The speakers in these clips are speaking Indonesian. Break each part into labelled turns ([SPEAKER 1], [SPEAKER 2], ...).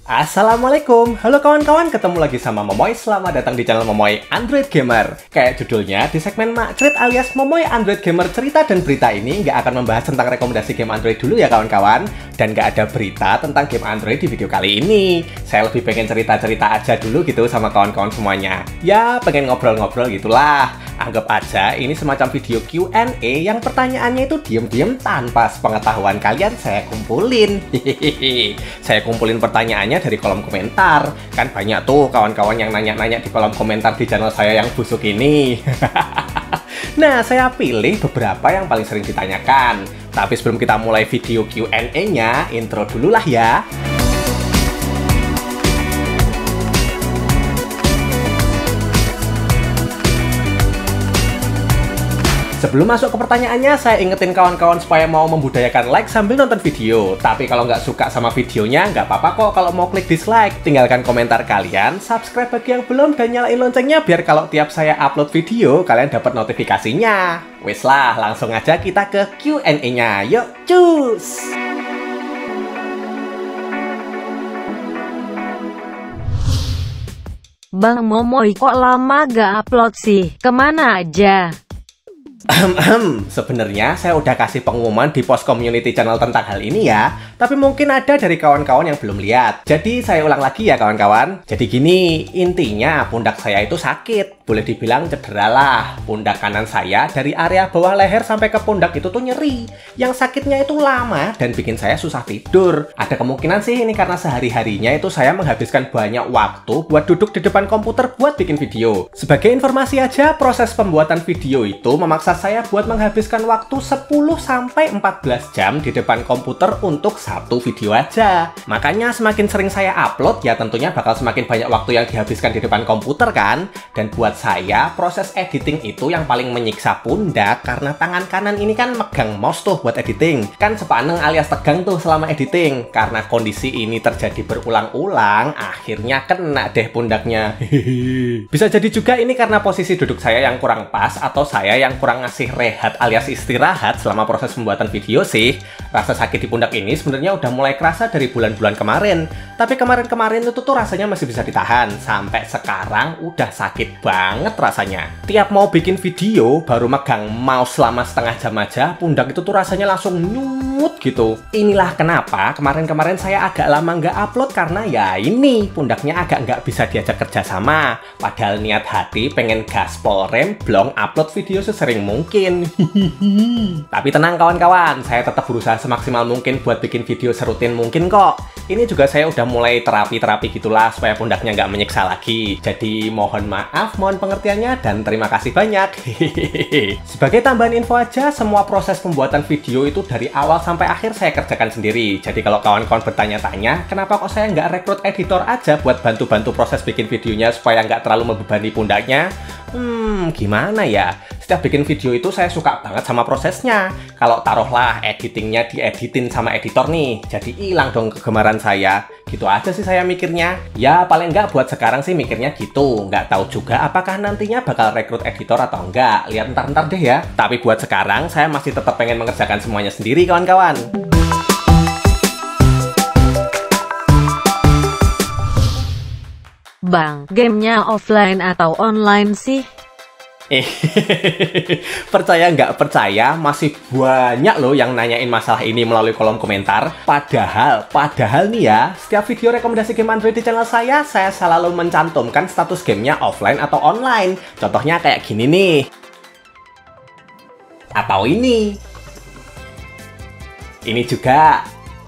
[SPEAKER 1] Assalamualaikum, halo kawan-kawan, ketemu lagi sama Momoy. Selamat datang di channel Momoy Android Gamer. Kayak judulnya, di segmen Makcrit alias Momoy Android Gamer cerita dan berita ini nggak akan membahas tentang rekomendasi game Android dulu ya kawan-kawan. Dan nggak ada berita tentang game Android di video kali ini. Saya lebih pengen cerita-cerita aja dulu gitu sama kawan-kawan semuanya. Ya, pengen ngobrol-ngobrol gitulah. Anggap aja ini semacam video Q&A yang pertanyaannya itu diem-diem tanpa sepengetahuan kalian saya kumpulin. Saya kumpulin pertanyaannya dari kolom komentar. Kan banyak tuh kawan-kawan yang nanya-nanya di kolom komentar di channel saya yang busuk ini. Nah, saya pilih beberapa yang paling sering ditanyakan. Tapi sebelum kita mulai video Q&A-nya, intro dulu lah ya. Sebelum masuk ke pertanyaannya, saya ingetin kawan-kawan supaya mau membudayakan like sambil nonton video. Tapi kalau nggak suka sama videonya, nggak apa-apa kok kalau mau klik dislike. Tinggalkan komentar kalian, subscribe bagi yang belum, dan nyalain loncengnya biar kalau tiap saya upload video, kalian dapat notifikasinya. Wes lah, langsung aja kita ke Q&A-nya. Yuk, cus!
[SPEAKER 2] Bang Momoy kok lama gak upload sih? Kemana aja?
[SPEAKER 1] Sebenarnya saya udah kasih pengumuman di post community channel tentang hal ini ya. Tapi mungkin ada dari kawan-kawan yang belum lihat. Jadi saya ulang lagi ya kawan-kawan. Jadi gini, intinya pundak saya itu sakit. Boleh dibilang cedera lah. Pundak kanan saya dari area bawah leher sampai ke pundak itu tuh nyeri. Yang sakitnya itu lama dan bikin saya susah tidur. Ada kemungkinan sih ini karena sehari-harinya itu saya menghabiskan banyak waktu buat duduk di depan komputer buat bikin video. Sebagai informasi aja, proses pembuatan video itu memaksa saya buat menghabiskan waktu 10-14 jam di depan komputer untuk satu video aja. Makanya semakin sering saya upload ya tentunya bakal semakin banyak waktu yang dihabiskan di depan komputer kan. Dan buat saya proses editing itu yang paling menyiksa pundak karena tangan kanan ini kan megang mouse tuh buat editing. Kan sepaneng alias tegang tuh selama editing. Karena kondisi ini terjadi berulang-ulang, akhirnya kena deh pundaknya. Bisa jadi juga ini karena posisi duduk saya yang kurang pas atau saya yang kurang ngasih rehat alias istirahat selama proses pembuatan video sih. Rasa sakit di pundak ini sebenarnya udah mulai kerasa dari bulan-bulan kemarin. Tapi kemarin-kemarin itu tuh rasanya masih bisa ditahan. Sampai sekarang udah sakit banget rasanya. Tiap mau bikin video, baru megang mouse selama setengah jam aja, pundak itu tuh rasanya langsung nyut gitu. Inilah kenapa kemarin-kemarin saya agak lama nggak upload karena ya ini, pundaknya agak nggak bisa diajak kerja sama. Padahal niat hati pengen gaspol remblong upload video sesering mungkin. Tapi tenang kawan-kawan, saya tetap berusaha semaksimal mungkin buat bikin video serutin mungkin kok. Ini juga saya udah mulai terapi-terapi gitulah supaya pundaknya nggak menyiksa lagi. Jadi mohon maaf, mohon pengertiannya, dan terima kasih banyak. Sebagai tambahan info aja, semua proses pembuatan video itu dari awal sampai akhir saya kerjakan sendiri. Jadi kalau kawan-kawan bertanya-tanya, kenapa kok saya nggak rekrut editor aja buat bantu-bantu proses bikin videonya supaya nggak terlalu membebani pundaknya? Gimana ya? Setiap bikin video itu saya suka banget sama prosesnya. Kalau taruhlah editingnya dieditin sama editor nih, jadi hilang dong kegemaran saya. Gitu aja sih saya mikirnya. Ya paling nggak buat sekarang sih mikirnya gitu. Nggak tahu juga apakah nantinya bakal rekrut editor atau enggak. Lihat ntar-ntar deh ya. Tapi buat sekarang saya masih tetap pengen mengerjakan semuanya sendiri kawan-kawan.
[SPEAKER 2] Bang, gamenya offline atau online sih?
[SPEAKER 1] Percaya nggak percaya, masih banyak loh yang nanyain masalah ini melalui kolom komentar. Padahal nih ya, setiap video rekomendasi game Android di channel saya selalu mencantumkan status gamenya offline atau online. Contohnya kayak gini nih. Atau ini. Ini juga.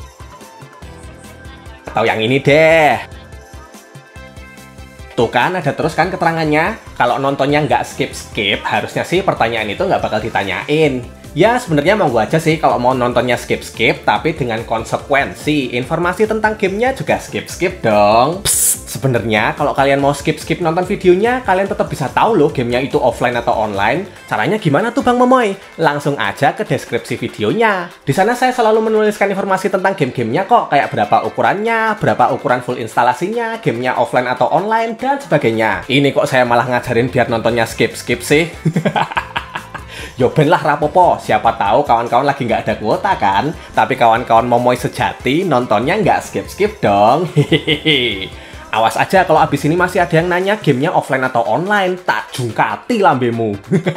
[SPEAKER 1] Atau yang ini deh. Tuh kan, ada terus kan keterangannya. Kalau nontonnya nggak skip-skip, harusnya sih pertanyaan itu nggak bakal ditanyain. Ya sebenarnya monggo aja sih kalau mau nontonnya skip-skip, tapi dengan konsekuensi informasi tentang gamenya juga skip-skip dong. Sebenarnya kalau kalian mau skip-skip nonton videonya, kalian tetap bisa tahu loh gamenya itu offline atau online. Caranya gimana tuh Bang Momoy? Langsung aja ke deskripsi videonya. Di sana saya selalu menuliskan informasi tentang game-gamenya kok, kayak berapa ukurannya, berapa ukuran full instalasinya, gamenya offline atau online, dan sebagainya. Ini kok saya malah ngajarin biar nontonnya skip-skip sih. Yo ben lah rapopo, siapa tahu kawan-kawan lagi nggak ada kuota kan? Tapi kawan-kawan momoy sejati nontonnya nggak skip-skip dong. Hehehe. Awas aja kalau abis ini masih ada yang nanya gamenya offline atau online, tak jungkati lambemu.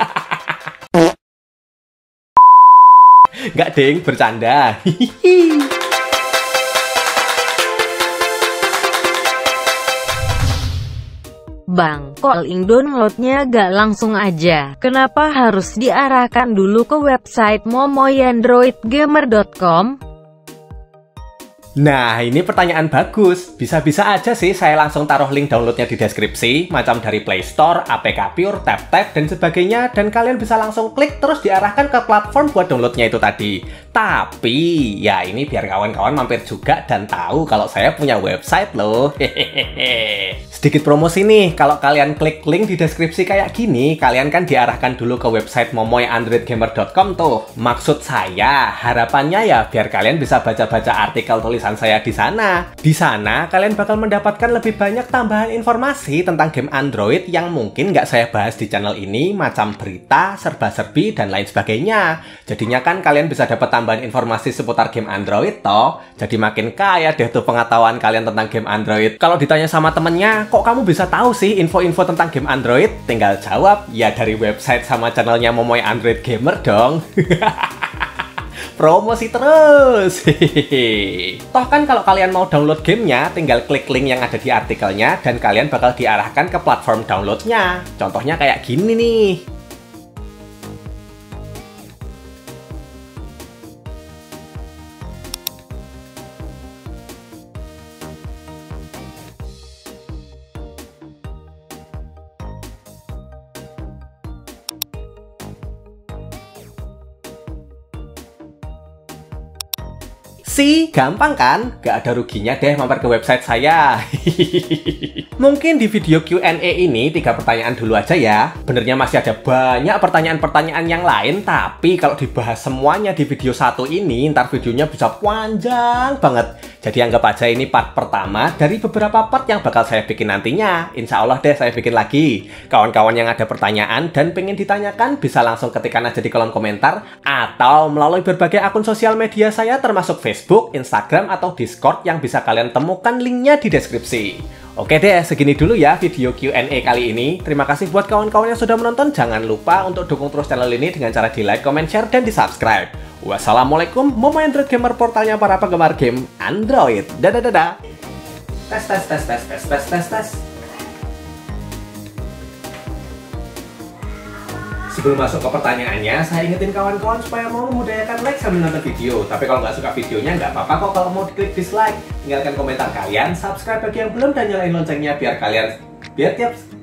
[SPEAKER 1] Nggak ding, bercanda.
[SPEAKER 2] Bang, kok link downloadnya gak langsung aja? Kenapa harus diarahkan dulu ke website momoyandroidgamer.com?
[SPEAKER 1] Nah, ini pertanyaan bagus. Bisa-bisa aja sih saya langsung taruh link downloadnya di deskripsi, macam dari Play Store, APK Pure, TapTap, dan sebagainya, dan kalian bisa langsung klik terus diarahkan ke platform buat downloadnya itu tadi. Tapi, ya ini biar kawan-kawan mampir juga dan tahu kalau saya punya website loh. Hehehe. Sedikit promosi nih, kalau kalian klik link di deskripsi kayak gini, kalian kan diarahkan dulu ke website momoyandroidgamer.com tuh. Maksud saya, harapannya ya biar kalian bisa baca-baca artikel tulisan saya di sana. Di sana, kalian bakal mendapatkan lebih banyak tambahan informasi tentang game Android yang mungkin nggak saya bahas di channel ini, macam berita, serba-serbi, dan lain sebagainya. Jadinya kan kalian bisa dapat tambahan informasi seputar game Android toh. Jadi makin kaya deh tuh pengetahuan kalian tentang game Android. Kalau ditanya sama temennya, kok kamu bisa tahu sih info-info tentang game Android? Tinggal jawab, ya dari website sama channelnya Momoy Android Gamer dong. Promosi terus. Toh kan kalau kalian mau download gamenya, tinggal klik link yang ada di artikelnya dan kalian bakal diarahkan ke platform downloadnya. Contohnya kayak gini nih. Gampang kan? Gak ada ruginya deh mampir ke website saya. Mungkin di video Q&A ini 3 pertanyaan dulu aja ya. Benernya masih ada banyak pertanyaan-pertanyaan yang lain, tapi kalau dibahas semuanya di video 1 ini, ntar videonya bisa panjang banget. Jadi anggap aja ini part pertama dari beberapa part yang bakal saya bikin nantinya. Insya Allah deh saya bikin lagi. Kawan-kawan yang ada pertanyaan dan pengen ditanyakan bisa langsung ketikkan aja di kolom komentar atau melalui berbagai akun sosial media saya termasuk Facebook, Instagram, atau Discord yang bisa kalian temukan linknya di deskripsi. Oke deh, segini dulu ya video Q&A kali ini. Terima kasih buat kawan-kawan yang sudah menonton. Jangan lupa untuk dukung terus channel ini dengan cara di like, comment, share, dan di subscribe. Wassalamualaikum, Momoy Android Gamer, portalnya para penggemar game Android. Dadah. Tes. Sebelum masuk ke pertanyaannya, saya ingetin kawan-kawan supaya mau memudahkan like sambil nonton video. Tapi kalau nggak suka videonya, nggak apa-apa kok kalau mau diklik dislike. Tinggalkan komentar kalian, subscribe bagi yang belum, dan nyalain loncengnya biar tiap